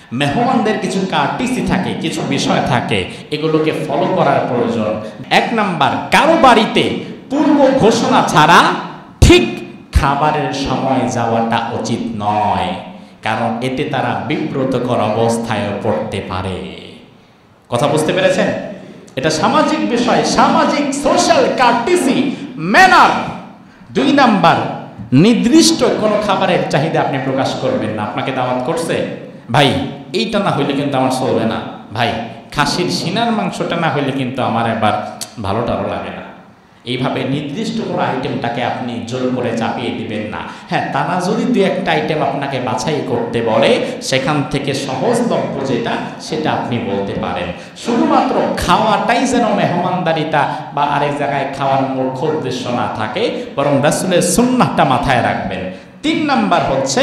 মেহমানদের কিছু কার্টিসি থাকে, কিছু বিষয় থাকে, এগুলোকে ফলো করার প্রয়োজন। 1 নাম্বার, কারো বাড়িতে পূর্ব ঘোষণা ছাড়া ঠিক খাবারের সময় যাওয়াটা উচিত নয়, কারণ এতে তারা বিব্রতকর অবস্থায় পড়তে পারে। কথা বুঝতে পেরেছেন? এটা সামাজিক বিষয়, সামাজিক সোশ্যাল কার্টিসি, ম্যানার। 2 নাম্বার, নির্দিষ্ট কোনো খাবারের চাহিদা আপনি প্রকাশ করবেন না। আপনাকে দাওয়াত করছে, ভাই এইটা না হইলে কিন্তু আমার চলবে না, ভাই খাসির সিনার মাংসটা না হইলে কিন্তু আমার এবার ভালোটারও লাগে না। এইভাবে নির্দিষ্ট কোনো আইটেমটাকে আপনি জোর করে চাপিয়ে দিবেন না। হ্যাঁ, তারা যদি 2-1টা আইটেম আপনাকে বাছাই করতে বলে, সেখান থেকে সহজলভ্য যেটা সেটা আপনি বলতে পারেন। শুধুমাত্র খাওয়াটাই যেন মেহমানদারিতা বা আরেক জায়গায় খাওয়ার মুখ্য উদ্দেশ্য না থাকে, বরং রাসূলের সুন্নাহটা মাথায় রাখবেন। 3 নাম্বার হচ্ছে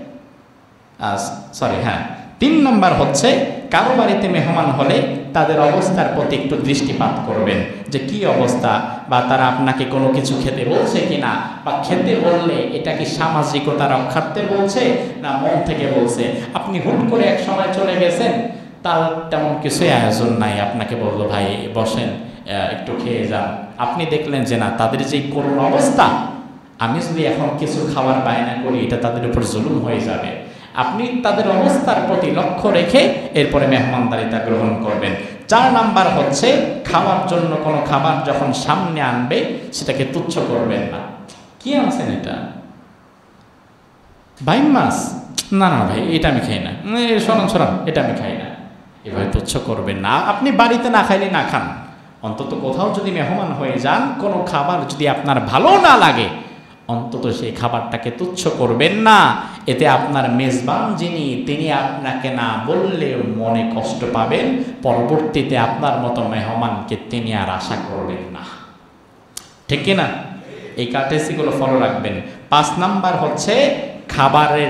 কারো বাড়িতে মেহমান হলে তাদের অবস্থার প্রতি একটু দৃষ্টিপাত করবেন, যে কি অবস্থা, বা তারা আপনাকে কোনো কিছু খেতে বলছে কিনা, বা খেতে বললে এটা কি সামাজিকতা রক্ষার্থে বলছে না মন থেকে বলছে। আপনি হুট করে এক সময় চলে গেছেন, তার তেমন কিছুই আয়োজন নাই, আপনাকে বললো ভাই বসেন একটু খেয়ে যান। আপনি দেখলেন যে না, তাদের যে করুণ অবস্থা, আমি যদি এখন কিছু খাবার বায়না করি এটা তাদের উপর জুলুম হয়ে যাবে। আপনি তাদের অবস্থার প্রতি লক্ষ্য রেখে এরপরে মেহমানদারিতা গ্রহণ করবেন। 4 নাম্বার হচ্ছে, খাওয়ার জন্য কোনো খাবার যখন সামনে আনবে সেটাকে তুচ্ছ করবেন না। কি আনছেন এটা? বাইম মাছ? না না ভাই, এটা আমি খাই না। সরান, এটা আমি খাই না। এভাবে তুচ্ছ করবেন না। আপনি বাড়িতে না খাইলে না খান, অন্তত কোথাও যদি মেহমান হয়ে যান, কোনো খাবার যদি আপনার ভালো না লাগে, অন্তত সেই খাবারটাকে তুচ্ছ করবেন না। এতে আপনার মেজবান যিনি, তিনি আপনাকে না বললে মনে কষ্ট পাবেন, পরবর্তীতে আপনার মতো মেহমানকে তিনি আর আশা করবেন না। ঠিক কিনা? এই কার্টেসিগুলো ফলো রাখবেন। 5 নাম্বার হচ্ছে, খাওয়ার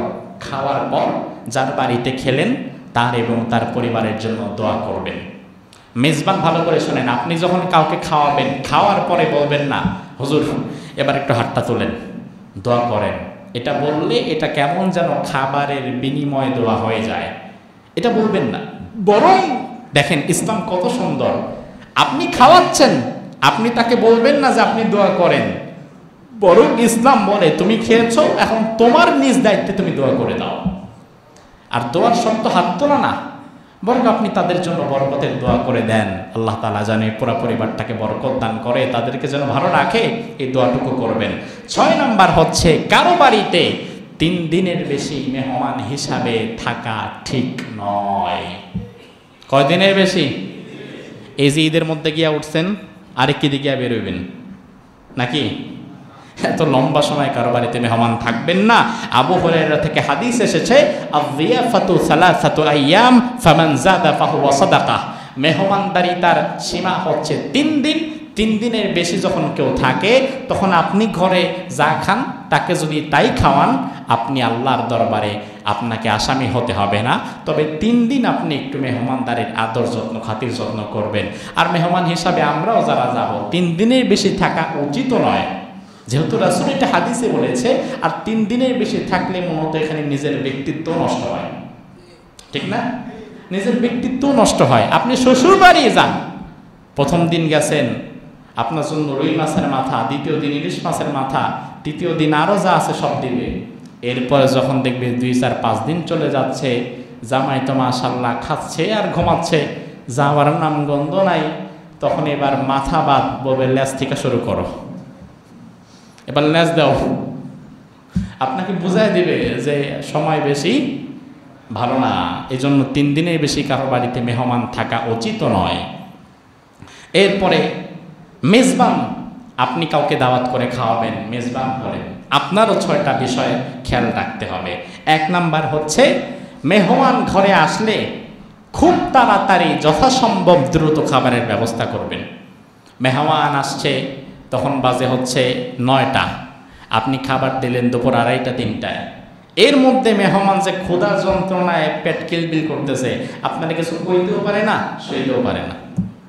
পর যার বাড়িতে খেলেন তার এবং তার পরিবারের জন্য দোয়া করবেন। মেজবান ভালো করে শোনেন, আপনি যখন কাউকে খাওয়াবেন, খাওয়ার পরে বলবেন না হুজুর এবার একটু হাতটা তোলেন, দোয়া করেন। এটা বললে এটা কেমন যেন খাবারের বিনিময়ে দোয়া হয়ে যায়, এটা বলবেন না। বরং দেখেন ইসলাম কত সুন্দর, আপনি খাওয়াচ্ছেন, আপনি তাকে বলবেন না যে আপনি দোয়া করেন, বরং ইসলাম বলে তুমি খেয়েছো, এখন তোমার নিজ দায়িত্বে তুমি দোয়া করে দাও। আর দোয়ার শর্ত হাত তোলা না, বরং আপনি তাদের জন্য বরকতের দোয়া করে দেন। আল্লাহ তাআলা যেন পুরো পরিবারটাকে বরকত দান করে, তাদেরকে যেন ভালো রাখে, এই দোয়াটুকু করবেন। 6 নাম্বার হচ্ছে, কারো বাড়িতে 3 দিনের বেশি মেহমান হিসাবে থাকা ঠিক নয়। কয় দিনের বেশি? এই যে ঈদের মধ্যে গিয়া উঠছেন, আরেক কি দিকে বেরোবেন নাকি? এত লম্বা সময় কারো বাড়িতে মেহমান থাকবেন না। আবু হুরায়রা থেকে হাদিস এসেছে, আয-যিয়াফাতু সালাসাতু আইয়াম ফামান যাদা ফাহুয়া সাদাকাহ। মেহমানদারিতার সীমা হচ্ছে 3 দিন। 3 দিনের বেশি যখন কেউ থাকে, তখন আপনি ঘরে যা খান তাকে যদি তাই খাওয়ান, আপনি আল্লাহর দরবারে আপনাকে আসামি হতে হবে না। তবে 3 দিন আপনি একটু মেহমানদারির আদর যত্ন, খাতির যত্ন করবেন। আর মেহমান হিসাবে আমরাও যারা যাব, 3 দিনের বেশি থাকা উচিত নয়, যেহেতু রাসূল এটা হাদিসে বলেছে। আর 3 দিনের বেশি থাকলে মূলত এখানে নিজের ব্যক্তিত্ব নষ্ট হয়, ঠিক না? নিজের ব্যক্তিত্ব নষ্ট হয়। আপনি শ্বশুর বাড়ি যান, প্রথম দিন গেছেন, আপনার জন্য রুই মাছের মাথা, দ্বিতীয় দিন ইলিশ মাছের মাথা, তৃতীয় দিন আরও যা আছে সব দিবে। এরপরে যখন দেখবে 2, 4, 5 দিন চলে যাচ্ছে, জামাই তো মাশাআল্লাহ খাচ্ছে আর ঘুমাচ্ছে, যাওয়ার নাম গন্ধ নাই, তখন এবার মাথা বাদ বলবে লেজ থেকে শুরু করো, এবার লেজ দাও। আপনাকে বুঝাই দিবে যে সময় বেশি ভালো না, এই জন্য 3 দিনের বেশি কারো বাড়িতে মেহমান থাকা উচিত নয়। এরপরে মেজবান, আপনি কাউকে দাওয়াত করে খাওয়াবেন, মেজবান করেন, আপনারও 6টা বিষয় খেয়াল রাখতে হবে। 1 নাম্বার হচ্ছে, মেহমান ঘরে আসলে খুব তাড়াতাড়ি যথাসম্ভব দ্রুত খাবারের ব্যবস্থা করবেন। মেহমান আসছে, তখন বাজে হচ্ছে 9টা, আপনি খাবার দিলেন দুপুর 2:30, 3টায়। এর মধ্যে মেহমান যে ক্ষুধার যন্ত্রণায় পেট কিলবিল করতেছে, আপনারা কিছু কইতেও পারে না, শুইতেও পারে না।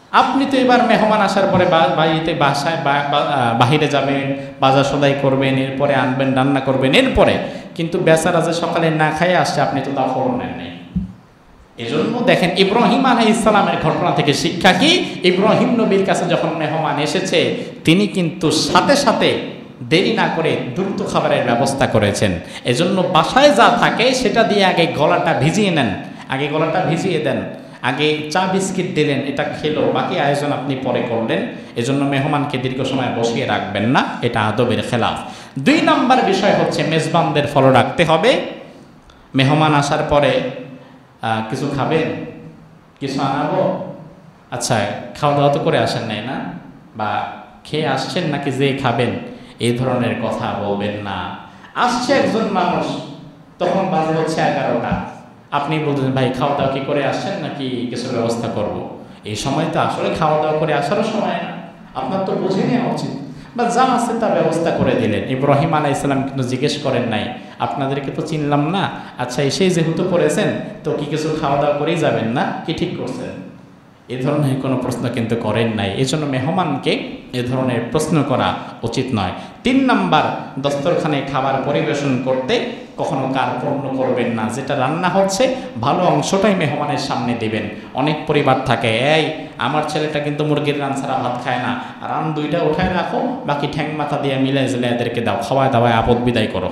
আপনি তো এবার মেহমান আসার পরে বাড়িতে বাসায় বাহিরে যাবেন, বাজার সদাই করবেন, এরপরে আনবেন, রান্না করবেন, এরপরে কিন্তু বেচারা যে সকালে না খাইয়ে আসছে আপনি তো তা খবর নেন নাই। এজন্য দেখেন ইব্রাহিম আলাইহিস সালামের ঘটনা থেকে শিক্ষা কি, ইব্রাহিম নবীর কাছে যখন মেহমান এসেছে তিনি কিন্তু সাথে সাথে দেরি না করে দ্রুত খাবারের ব্যবস্থা করেছেন। এজন্য বাসায় যা থাকে সেটা দিয়ে আগে গলাটা ভিজিয়ে নেন, আগে গলাটা ভিজিয়ে দেন, আগে চা বিস্কিট দিলেন, এটা খেলো, বাকি আয়োজন আপনি পরে করলেন। এজন্য মেহমানকে দীর্ঘ সময় বসিয়ে রাখবেন না, এটা আদবের খেলাফ। 2 নম্বর বিষয় হচ্ছে মেজবানদের ফলো রাখতে হবে। মেহমান আসার পরে কিছু খাবেন, কিছু আনাবো, আচ্ছা খাওয়া দাওয়া তো করে আসেন নাই না, বা খেয়ে আসছেন নাকি যে খাবেন, এই ধরনের কথা বলবেন না। আসছে একজন মানুষ, তখন বাজে হচ্ছে 11টা, আপনি বলছেন ভাই খাওয়া দাওয়া কি করে আসছেন নাকি কিছু ব্যবস্থা করব। এই সময় তো আসলে খাওয়া দাওয়া করে আসারও সময় না, আপনার তো বুঝে নেওয়া উচিত, বা যা আছে তা ব্যবস্থা করে দিলেন। ইব্রাহিম আলাইহিস সালাম কিন্তু জিজ্ঞেস করেন নাই আপনাদেরকে তো চিনলাম না, আচ্ছা এসেই যেহেতু পড়েছেন তো কি কিছু খাওয়া দাওয়া করেই যাবেন না, কি ঠিক করছেন, এ ধরনের কোনো প্রশ্ন কিন্তু করেন নাই। এই জন্য মেহমানকে এ ধরনের প্রশ্ন করা উচিত নয়। 3 নম্বর, দস্তরখানে খাবার পরিবেশন করতে কখনো কার্পণ্য করবেন না। যেটা রান্না হচ্ছে ভালো অংশটাই মেহমানের সামনে দিবেন। অনেক পরিবার থাকে, এই আমার ছেলেটা কিন্তু মুরগির রান ছাড়া ভাত খায় না, রান 2টা উঠায় রাখো, বাকি ঠ্যাং মাথা দিয়ে মিলে জেলে এদেরকে দাও, খাওয়ায় দাওয়ায় আপদ বিদায় করো।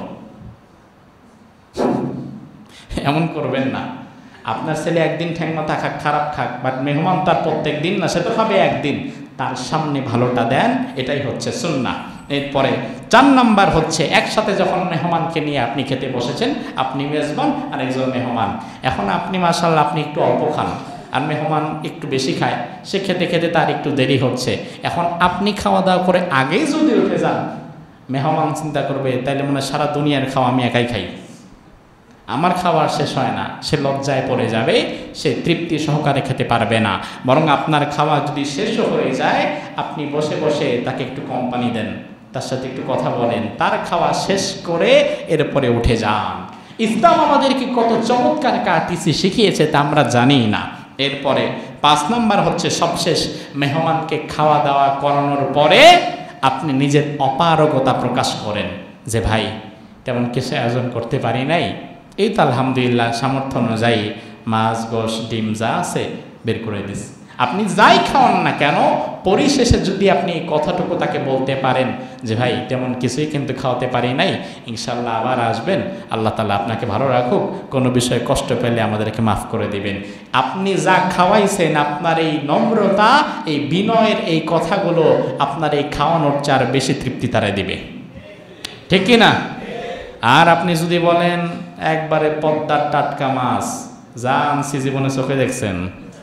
এমন করবেন না। আপনার ছেলে একদিন ঠ্যাং মাথা খাক, খারাপ খাক, বাট মেহমান তার প্রত্যেক দিন না, সে তো খাবে একদিন, তার সামনে ভালোটা দেন, এটাই হচ্ছে সুন্নাহ। এরপরে 4 নম্বর হচ্ছে একসাথে যখন মেহমানকে নিয়ে আপনি খেতে বসেছেন, আপনি মেজবান আর একজন মেহমান, এখন আপনি মাশাআল্লাহ আপনি একটু অল্প খান আর মেহমান একটু বেশি খায়, সে খেতে খেতে তার একটু দেরি হচ্ছে। এখন আপনি খাওয়া দাওয়া করে আগেই যদি উঠে যান, মেহমান চিন্তা করবে তাইলে মনে হয় সারা দুনিয়ার খাওয়া আমি একাই খাই, আমার খাবার শেষ হয় না, সে লজ্জায় পড়ে যাবে, সে তৃপ্তি সহকারে খেতে পারবে না। বরং আপনার খাওয়া যদি শেষও হয়ে যায়, আপনি বসে বসে তাকে একটু কোম্পানি দেন, তার সাথে একটু কথা বলেন, তার খাওয়া শেষ করে এরপরে উঠে যান। ইসলাম আমাদেরকে কত চমৎকার কার্টিসি শিখিয়েছে তা আমরা জানি না। এরপরে 5 নম্বর হচ্ছে সবশেষ, মেহমানকে খাওয়া দাওয়া করানোর পরে আপনি নিজের অপারগতা প্রকাশ করেন যে ভাই তেমন কিছু আয়োজন করতে পারি নাই, এই তো আলহামদুলিল্লাহ সামর্থ্য অনুযায়ী মাছ গোশ ডিম যা আছে বের করে দিস। আপনি যাই খাওয়ান না কেন, পরিশেষে যদি আপনি এই কথাটুকু তাকে বলতে পারেন যে ভাই তেমন কিছুই কিন্তু খাওয়াতে পারি নাই, ইনশাল্লাহ আবার আসবেন, আল্লাহ তাআলা আপনাকে ভালো রাখুক, কোনো বিষয়ে কষ্ট পেলে আমাদেরকে মাফ করে দিবেন। আপনি যা খাওয়াইছেন, আপনার এই নম্রতা, এই বিনয়ের এই কথাগুলো আপনার এই খাওয়ানোর চার বেশি তৃপ্তি তারা দিবে, ঠিক কি না? আর আপনি যদি বলেন একবারে পদ্মার টাটকা মাছ যা আনছি জীবনে চোখে দেখছেন,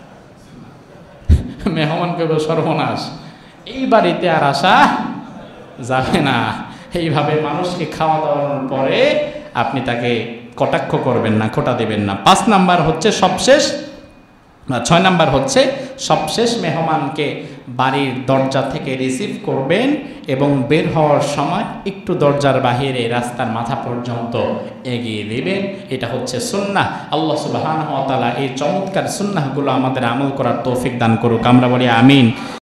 মেহমানকে সর্বনাশ, এই বাড়িতে আর আসা যাবে না। এইভাবে মানুষকে খাওয়া দাওয়ানোর পরে আপনি তাকে কটাক্ষ করবেন না, খোটা দেবেন না। 5 নাম্বার হচ্ছে সবশেষ, 6 নাম্বার হচ্ছে সবশেষ মেহমানকে বাড়ির দরজা থেকে রিসিভ করবেন এবং বের হওয়ার সময় একটু দরজার বাহিরে রাস্তার মাথা পর্যন্ত এগিয়ে দেবেন। এটা হচ্ছে সুন্নাহ। আল্লাহ সুবহানাহু ওয়া তাআলা এই চমৎকার সুন্নাহগুলো আমাদের আমল করার তৌফিক দান করুক, আমরা বলি আমিন।